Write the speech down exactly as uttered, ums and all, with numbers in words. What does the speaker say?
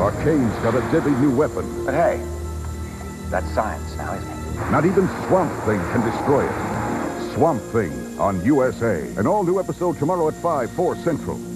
Arcane's got a deadly new weapon. But hey, that's science now, isn't it? Not even Swamp Thing can destroy it. Swamp Thing on U S A. An all-new episode tomorrow at five, four Central.